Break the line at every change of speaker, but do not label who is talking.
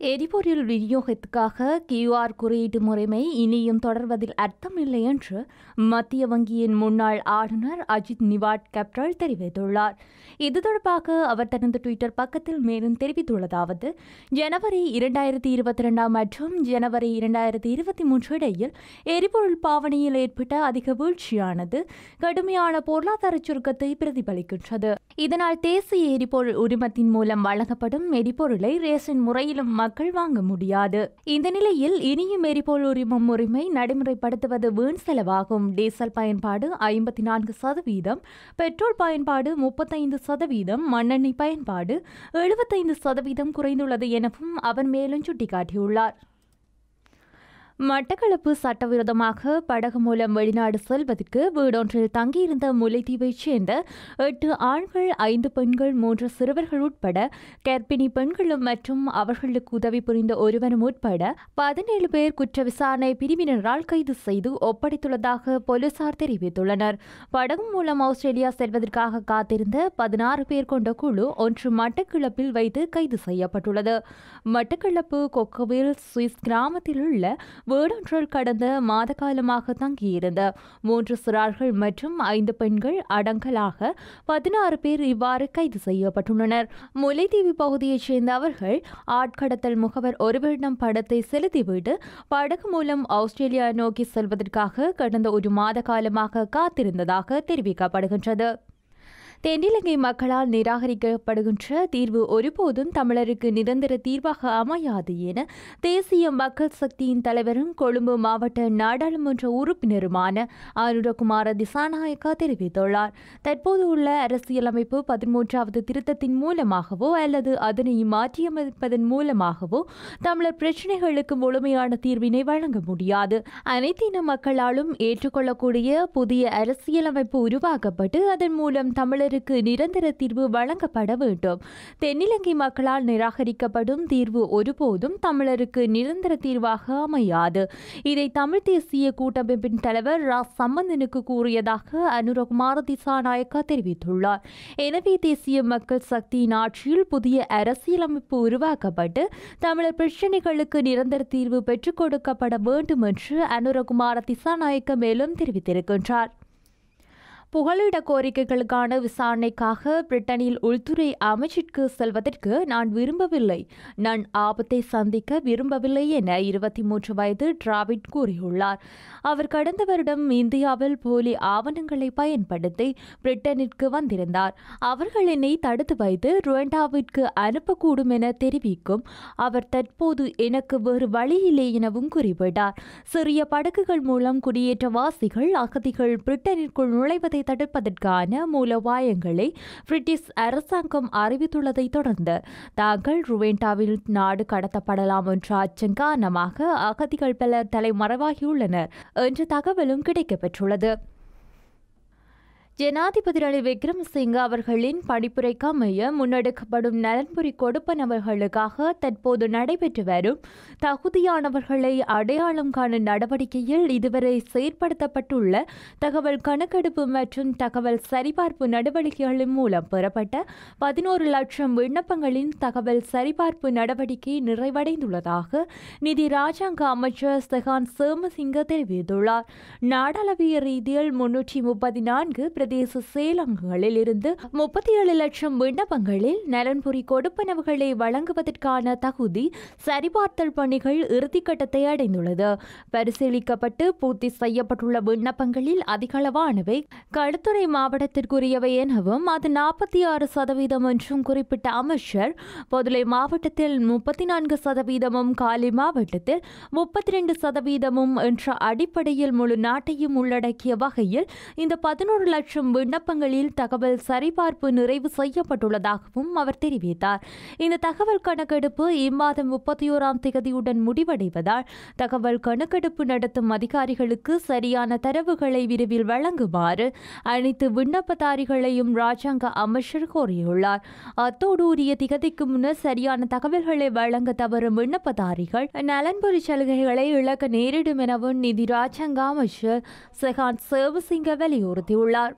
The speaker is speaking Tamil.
எரிபொருள் விநியோகத்துக்காக கியூஆர் குறியீட்டு முறைமை இனியும் தொடர்வதில் அர்த்தமில்லை என்று மத்திய வங்கியின் முன்னாள் ஆளுநர் அஜித் நிவாட் கேப்டல் தெரிவித்துள்ளார். இது தொடர்பாக அவர் தனது டுவிட்டர் பக்கத்தில் மேலும் தெரிவித்துள்ளதாவது: ஜனவரி 2022 மற்றும் ஜனவரி 2023 இடையில் எரிபொருள் பாவனையில் ஏற்பட்ட அதிக வீழ்ச்சியானது கடுமையான பொருளாதார சுருக்கத்தை பிரதிபலிக்கின்றது. இதனால் தேசிய எரிபொருள் உரிமத்தின் மூலம் வழங்கப்படும் எரிபொருளை ரேஷன் முறையிலும் மக்கள் வாங்க முடியாது. இந்த நிலையில் இனியும் எரிபொருள் உரிமை நடைமுறைப்படுத்துவது வீண் செலவாகும். டீசல் பயன்பாடு 54%, பெட்ரோல் பயன்பாடு 35%, மண்ணெண்ணெய் பயன்பாடு 75% குறைந்துள்ளது எனவும் அவர் மேலும் சுட்டிக்காட்டியுள்ளார். மட்டக்களப்பு சட்டவிரோதமாக படகு மூலம் வெளிநாடு செல்வதற்கு வீடொன்றில் தங்கியிருந்த முல்லைத்தீவைச் சேர்ந்த 8 ஆண்கள், 5 பெண்கள், 3 சிறுவர்கள் உட்பட கர்ப்பிணி பெண்களும் மற்றும் அவர்களுக்கு உதவி புரிந்த ஒருவரும் உட்பட 17 பேர் குற்ற விசாரணை பிரிவினரால் கைது செய்து ஒப்படைத்துள்ளதாக போலீசார் தெரிவித்துள்ளனர். படகு மூலம் ஆஸ்திரேலியா செல்வதற்காக காத்திருந்த 16 பேர் கொண்ட குழு ஒன்று மட்டக்களப்பில் வைத்து கைது செய்யப்பட்டுள்ளது. மட்டக்களப்பு கொக்கவில் சுவிஸ் கிராமத்தில் உள்ள வீடொன்றில் கடந்த மாத காலமாக தங்கியிருந்த 3 சிறார்கள் மற்றும் 5 பெண்கள் அடங்கலாக 16 பேர் இவ்வாறு கைது செய்யப்பட்டுள்ளனர். முல்லைத்தீவு பகுதியைச் சேர்ந்த அவர்கள் ஆட்கடத்தல் முகவர் ஒருவரிடம் பணத்தை செலுத்திவிட்டு படகு மூலம் ஆஸ்திரேலியா நோக்கி செல்வதற்காக கடந்த ஒரு மாத காலமாக காத்திருந்ததாக தெரிவிக்கப்படுகின்றது. தென்னிலங்கை மக்களால் நிராகரிக்கப்படுகின்ற தீர்வு ஒருபோதும் தமிழருக்கு நிரந்தர தீர்வாக அமையாது என தேசிய மக்கள் சக்தியின் தலைவரும் கொழும்பு மாவட்ட நாடாளுமன்ற உறுப்பினருமான அனுரகுமார திசாநாயக்கா தெரிவித்துள்ளார். தற்போது உள்ள அரசியலமைப்பு 13வது திருத்தத்தின் மூலமாகவோ அல்லது அதனை மாற்றியமைப்பதன் மூலமாகவோ தமிழர் பிரச்சினைகளுக்கு முழுமையான தீர்வினை வழங்க முடியாது. அனைத்தின மக்களாலும் ஏற்றுக்கொள்ளக்கூடிய புதிய அரசியலமைப்பு உருவாக்கப்பட்டு அதன் மூலம் தமிழர் நிரந்தர தீர்வு வழங்கப்பட வேண்டும். தென்னிலங்கை மக்களால் நிராகரிக்கப்படும் தீர்வு ஒருபோதும் தமிழருக்கு நிரந்தர தீர்வாக அமையாது. இதை தமிழ் தேசிய கூட்டமைப்பின் தலைவர் ரா சம்பந்தனுக்கு கூறியதாக அனுரகுமார திசாநாயக்கா தெரிவித்துள்ளார். எனவே தேசிய மக்கள் சக்தியின் ஆட்சியில் புதிய அரசியலமைப்பு உருவாக்கப்பட்டு தமிழர் பிரச்சினைகளுக்கு நிரந்தர தீர்வு பெற்றுக் கொடுக்கப்பட வேண்டும் என்று அனுரகுமார திசாநாயக்கா மேலும் தெரிவித்திருக்கின்றார். புகலிட கோரிக்கைகளுக்கான விசாரணைக்காக பிரிட்டனில் உள்துறை அமைச்சிற்கு செல்வதற்கு நான் விரும்பவில்லை. நான் ஆபத்தை சந்திக்க விரும்பவில்லை என 23 வயது டிராவிட் கூறியுள்ளார். அவர் கடந்த வருடம் இந்தியாவில் போலி ஆவணங்களை பயன்படுத்தி பிரிட்டனிற்கு வந்திருந்தார். அவர்கள் என்னை தடுத்து வைத்து ருவாண்டாவிற்கு அனுப்பக்கூடும் என தெரிவிக்கும் அவர் தற்போது எனக்கு வேறு வழியில்லை எனவும் குறிப்பிட்டார். சிறிய படகுகள் மூலம் குடியேற்றவாசிகள் அகதிகள் பிரிட்டனிற்குள் நுழைவதை தடுப்பதற்கான மூலோபாயங்களை பிரிட்டிஷ் அரசாங்கம் அறிவித்துள்ளதை தொடர்ந்து தாங்கள் ருவாண்டாவில் நாடு கடத்தப்படலாம் என்ற அச்சம் காரணமாக அகதிகள் பலர் தலைமறைவாகியுள்ளனர் என்ற தகவலும் கிடைக்கப்பெற்றுள்ளது. ஜனாதிபதி ரணில் விக்ரமசிங்க அவர்களின் பணிப்புரைக்கு அமைய முன்னெடுக்கப்படும் நலன்புரி கொடுப்பனவர்களுக்காக தற்போது நடைபெற்று வரும் தகுதியானவர்களை அடையாளம் காணும் நடவடிக்கையில் இதுவரை செயற்படுத்தப்பட்டுள்ள தகவல் கணக்கெடுப்பு மற்றும் தகவல் சரிபார்ப்பு நடவடிக்கைகளின் மூலம் பெறப்பட்ட 11 லட்சம் விண்ணப்பங்களின் தகவல் சரிபார்ப்பு நடவடிக்கை நிறைவடைந்துள்ளதாக நிதி ராஜாங்க அமைச்சர் செகான் சேமசிங்க தெரிவித்துள்ளார். நாடாளவிய ரீதியில் 334 பிரதேச செயலகங்களில் இருந்து 37 லட்சம் விண்ணப்பங்களில் நலன்புரி கொடுப்பனவுகளை வழங்குவதற்கான தகுதி சரிபார்த்தல் பணிகள் இறுதிக்கட்டத்தை அடைந்துள்ளது. பரிசீலிக்கப்பட்டு பூர்த்தி செய்யப்பட்டுள்ள விண்ணப்பங்களில் அதிகளவானவை களுத்துறை மாவட்டத்திற்குரியவை எனவும் அது 46% என்றும் குறிப்பிட்ட அமைச்சர், பொதுளை மாவட்டத்தில் 34%, காலி மாவட்டத்தில் 32% என்ற அடிப்படையில் முழு நாட்டையும் உள்ளடக்கிய வகையில் இந்த 11 லட்சம் விண்ணப்பங்களில் தகவல் சரிபார்ப்பு நிறைவு செய்யப்பட்டுள்ளதாகவும் அவர் தெரிவித்தார். இந்த தகவல் கணக்கெடுப்பு இம்மாதம் 31ஆம் தேதியுடன் முடிவடைவதால் தகவல் கணக்கெடுப்பு நடத்தும் அதிகாரிகளுக்கு சரியான தரவுகளை விரைவில் வழங்குமாறு அனைத்து விண்ணப்பதாரிகளையும் ராஜாங்க அமைச்சர் கோரியுள்ளார். அத்தோடு உரிய திகதிக்கு முன்னர் சரியான தகவல்களை வழங்க தவறும் விண்ணப்பதாரிகள் நலன்புரி சலுகைகளை இழக்க நேரிடும் எனவும் நிதி ராஜாங்க அமைச்சர் செகான் சேமசிங்க வலியுறுத்தியுள்ளார்.